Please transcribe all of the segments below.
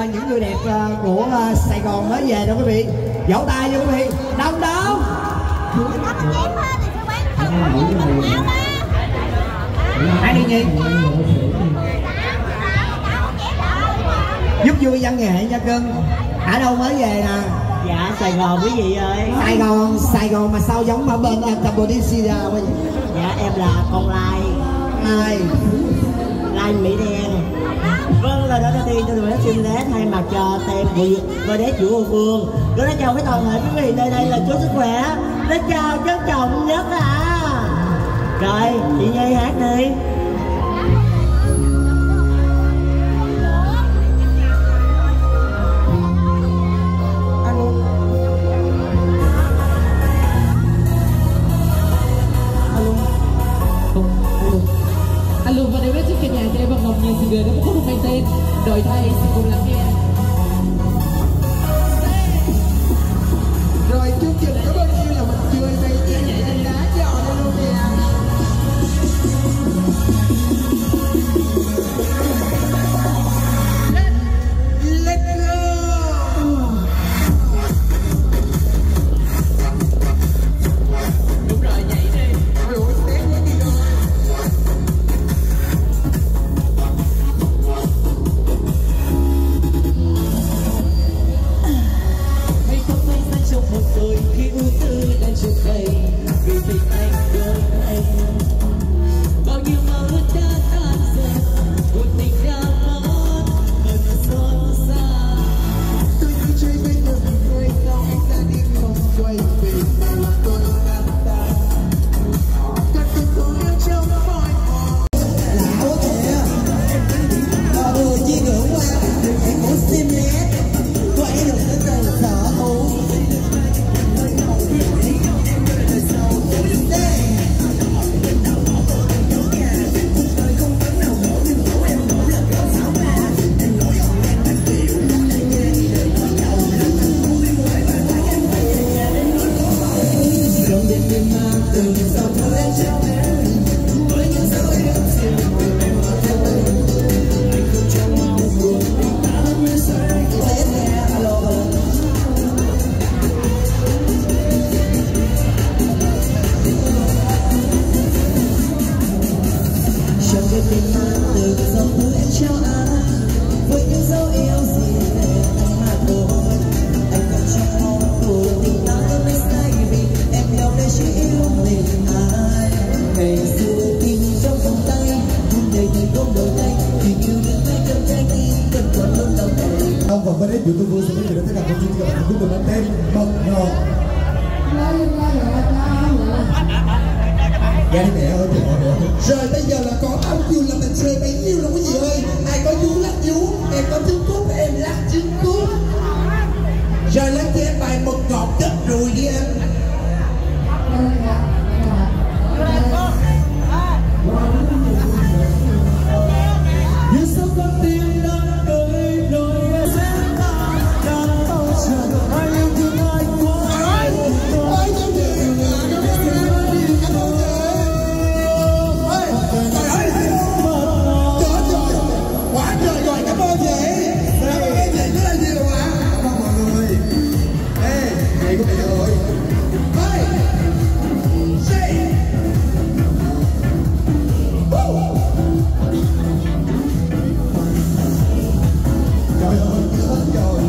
những người đẹp của Sài Gòn mới về đâu quý vị. Vỗ tay cho quý vị. Đông đông. Hãy đi Nhi. Giúp vui văn nghệ nha cưng. Ở đâu mới về nè? Dạ Sài Gòn quý vị ơi. Sài Gòn mà sao giống ở bên Cambodia quá vậy? Dạ em là con Lai Mỹ Đen. Vâng, lời nói đầu tiên tôi xin lễ thay mặt cho tem và đế chủ Hồ Phương. Tôi đã chào với toàn thể quý vị nơi đây là chú sức khỏe. Để chào trân trọng nhất Rồi, chị Nhi hát đi. Alo và đây trước cả nhà cho em bằng Ngọc Nhiên xin gửi đến một khúc mang tên Đổi Thay xin cùng lắng nghe. Rồi chương trình có bao nhiêu là mình chơi bay nhẹ nhẹ trên đá giò đây luôn nè. Let's go. Đúng rồi, nhảy đi. Rồi step nhảy đi rồi. Khi ưu tư đang trước đây vì tình anh đôi anh bao nhiêu mơ ước đã tan dần cuộc tình đã mất mơ xót xa Tôi cứ chơi bên nhau người sao anh đã đi không quay về mà tôi ngăn ta các tôi không yêu trong mọi lão thế à người chi ngưỡng qua em muốn xem nhé quay được tới từ sở hữu. Và với đấy YouTuber sẽ biết được tất cả các chương trình của chúng tôi mang tên Bật Ngọt. Dạ mẹ ơi trời ơi. Rồi bây giờ là có bao nhiêu là mình chơi bấy nhiêu là quý vị ơi. Ai có vú lắc vú, em có trứng cút em lắc trứng cút. Rồi lên cho em bài Mật Ngọt chất rùi đi em. như sắp con tim đang đôi đôi ai yêu thương ai quá Quá trời rồi, cảm ơn chị. Cảm ơn chị rất là nhiều ạ. Cảm ơn mọi người. Ê, chị của mẹ ơi. Hey, say. Trời ơi, hết rồi.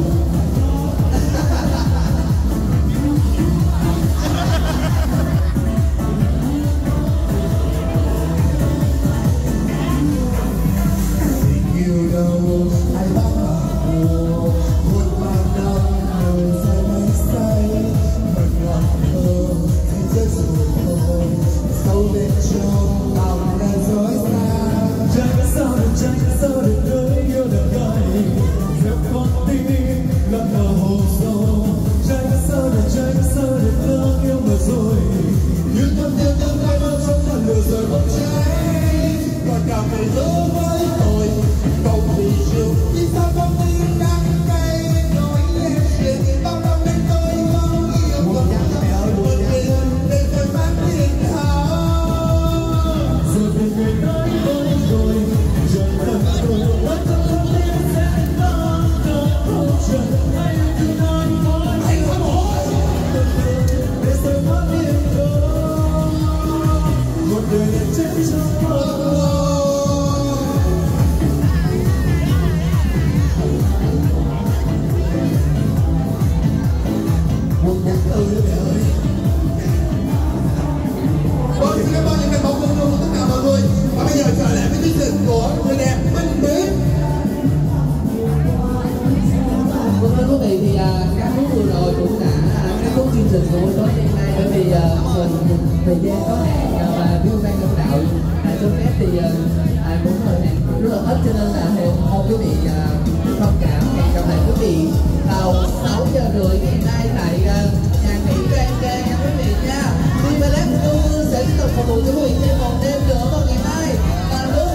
Yêu đâu ai bắt đầu một màn đông người say mây say mật ngọt thơ thì rơi rồi thôi sâu bên trong lòng là dối xa Chẳng có sao được người yêu được gầy theo con tim lẫn vào hồ sâu Chẳng có sao được thương yêu mà rồi như con tim tương lai mơ trong phần lửa rồi bốc cháy còn cảm thấy lỡ với tôi không vì chiều vì sao con tim đắng cay nói em chuyện bao năm bên tôi không yêu một mình để tôi mang tiếng hào rồi về người nói với tôi chẳng cần tôi bất chấp con tim sẽ vắng tôi thì thời gian có hạn và biết hôm nay lãnh đạo cho phép thì cũng thời hạn rất là ít, cho nên là mong quý vị thông cảm. Hẹn gặp lại quý vị vào 6 giờ rưỡi ngày nay tại nhà nghỉ Grand Kê nha quý vị nha. Vivaland Tour sẽ tiếp tục phục vụ quý vị thêm một đêm nữa vào ngày mai vào lúc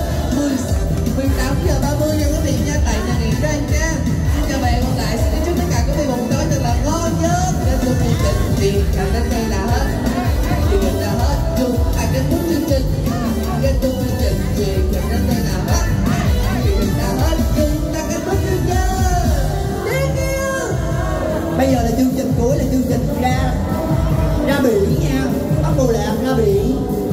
18h30 nha quý vị nha, tại nhà nghỉ Grand Kê. Xin chào và hẹn gặp lại. Xin chúc tất cả quý vị một tối thật là ngon giấc. Đến chương trình thì đến đây là hết. Chương trình là hết. Chúc kết thúc chương trình. Kết thúc chương trình thì đến đây là hết. Chương trình là hết. Chúng ta kết thúc chương trình. Thank you. Bây giờ là chương trình cuối, là chương trình ra biển nha. Bắt đầu là ra biển.